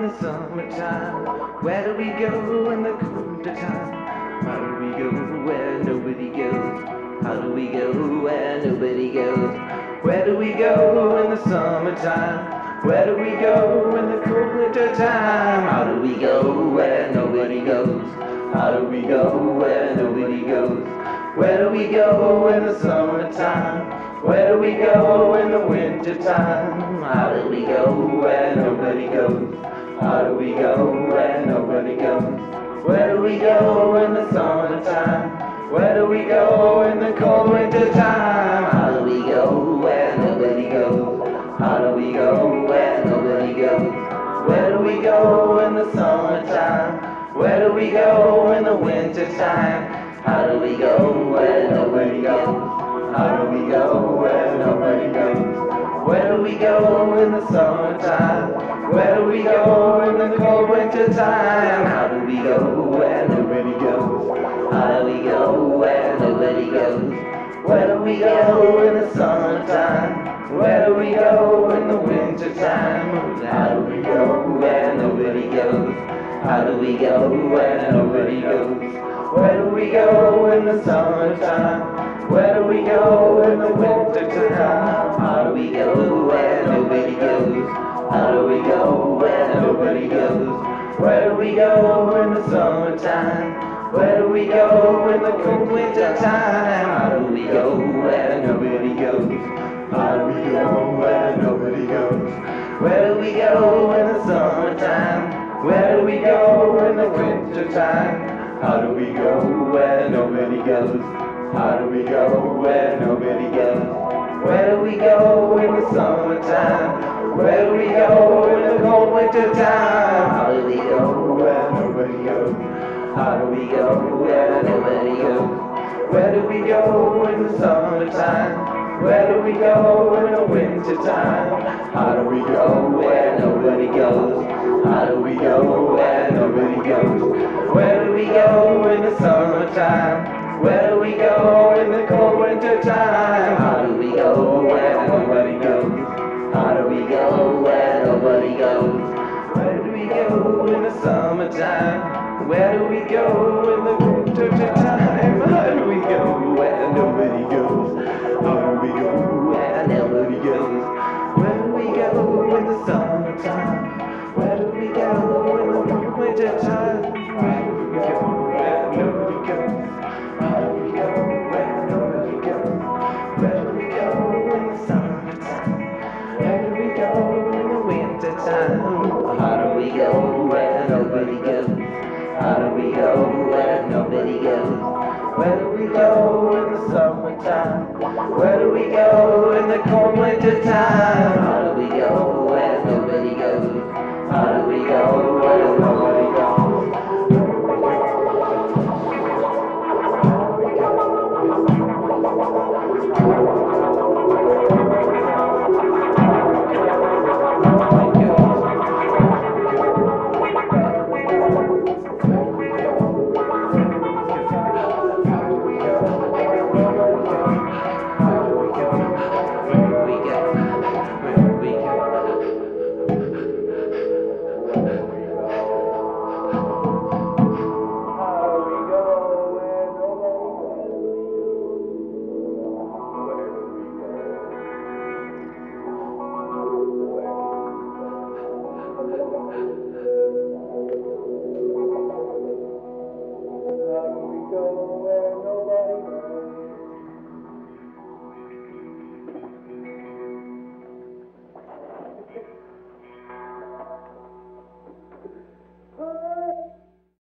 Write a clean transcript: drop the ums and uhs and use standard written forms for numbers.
the summertime? Where do we go in the winter time? How do we go where nobody goes? How do we go where nobody goes? Where do we go in the summertime? Where do we go in the cold winter time? How do we go where nobody goes? How do we go where nobody goes? Where do we go in the summertime? Where do we go in the winter time? How do we go where nobody goes? How do we go where nobody goes? Where do we go in the summertime? Where do we go in the cold winter time? How do we go where nobody goes? How do we go where nobody goes? Where do we go in the summertime? Where do we go in the winter time? How do we go where nobody goes? How do we go where nobody goes? Where do we go in the summertime? Where do we go in the cold winter time? How do we go where nobody goes? How do we go where nobody goes? Where do we go in the summertime? Where do we go in the winter time? How do we go where nobody goes? How do we go where nobody goes? Where do we go in the summertime? Where do we go in the winter time? How do we go where nobody goes? How do we go where nobody goes? Where do we go in the summertime? Where do we go in the cold winter time? How do we go where nobody goes? How do we go where nobody goes? Where do we go in the summertime? Where do we go in the winter time? How do we go where nobody goes? How do we go where nobody goes? Where do we go in the summertime? Where do we go in the cold winter time? How do we go where nobody goes? How do we go where nobody goes? Where do we go in the summertime? Where do we go in the winter time? How do we go where nobody goes? How do we go where nobody goes? Where do we go in the summertime? Where do we go in the cold winter time? How do we go where nobody goes? How do we go where nobody goes? Where do we go in the summertime? Where do we go in the winter time? How do we go where nobody goes? How do we go where nobody goes? Where do we go in the summertime? Where do we go in the winter time? Where do we go where nobody goes? How do we go where nobody goes? Where do we go in the summertime? Where do we go in the winter time? How do we go where nobody goes? How do we go where nobody goes? Where do we go in the summertime? Where do we go in the cold winter time?